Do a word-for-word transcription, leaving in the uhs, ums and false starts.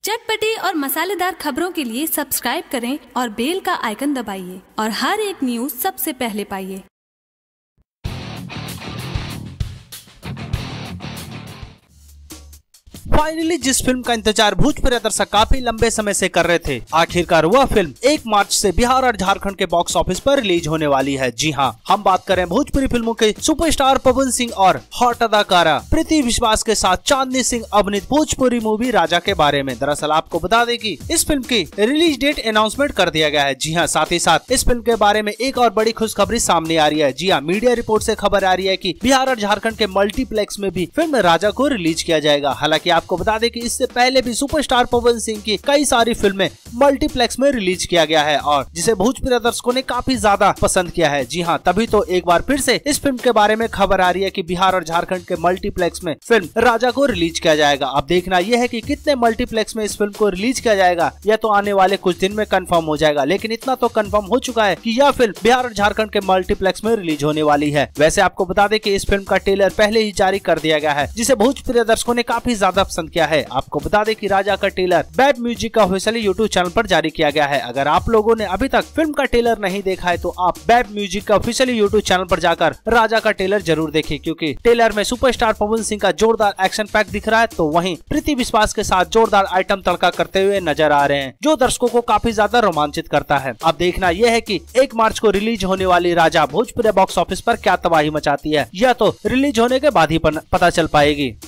चटपटी और मसालेदार खबरों के लिए सब्सक्राइब करें और बेल का आइकन दबाइए और हर एक न्यूज़ सबसे पहले पाइए। फाइनली जिस फिल्म का इंतजार भोजपुरी दर्शक काफी लंबे समय से कर रहे थे, आखिरकार वह फिल्म एक मार्च से बिहार और झारखंड के बॉक्स ऑफिस पर रिलीज होने वाली है। जी हां, हम बात करें भोजपुरी फिल्मों के सुपरस्टार पवन सिंह और हॉट अदाकारा प्रीति विश्वास के साथ चांदनी सिंह अभिनीत भोजपुरी मूवी राजा के बारे में। दरअसल आपको बता दें कि इस फिल्म की रिलीज डेट अनाउंसमेंट कर दिया गया है। जी हाँ, साथ ही साथ इस फिल्म के बारे में एक और बड़ी खुशखबरी सामने आ रही है। जी हाँ, मीडिया रिपोर्ट से खबर आ रही है कि बिहार और झारखंड के मल्टीप्लेक्स में भी फिल्म राजा को रिलीज किया जाएगा। हालांकि आपको बता दें कि इससे पहले भी सुपरस्टार पवन सिंह की कई सारी फिल्में मल्टीप्लेक्स में रिलीज किया गया है और जिसे भोजपुरी दर्शकों ने काफी ज्यादा पसंद किया है। जी हाँ, तभी तो एक बार फिर से इस फिल्म के बारे में खबर आ रही है कि बिहार और झारखंड के मल्टीप्लेक्स में फिल्म राजा को रिलीज किया जाएगा। अब देखना यह है कि कितने मल्टीप्लेक्स में इस फिल्म को रिलीज किया जाएगा, यह तो आने वाले कुछ दिन में कंफर्म हो जाएगा। लेकिन इतना तो कंफर्म हो चुका है कि यह फिल्म बिहार और झारखंड के मल्टीप्लेक्स में रिलीज होने वाली है। वैसे आपको बता दें कि इस फिल्म का ट्रेलर पहले ही जारी कर दिया गया है, जिसे भोजपुरी दर्शकों ने काफी ज्यादा पसंद किया है। आपको बता दें कि राजा का ट्रेलर बैड म्यूजिक का ऑफिशियली यूट्यूब चैनल पर जारी किया गया है। अगर आप लोगों ने अभी तक फिल्म का ट्रेलर नहीं देखा है तो आप बैड म्यूजिक का ऑफिशियली यूट्यूब चैनल पर जाकर राजा का ट्रेलर जरूर देखें, क्योंकि ट्रेलर में सुपरस्टार पवन सिंह का जोरदार एक्शन पैक दिख रहा है, तो वहीं प्रीति विश्वास के साथ जोरदार आइटम तड़का करते हुए नजर आ रहे हैं, जो दर्शकों को काफी ज्यादा रोमांचित करता है। अब देखना यह है कि एक मार्च को रिलीज होने वाली राजा भोजपुरी बॉक्स ऑफिस पर क्या तबाही मचाती है, यह तो रिलीज होने के बाद ही पता चल पाएगी।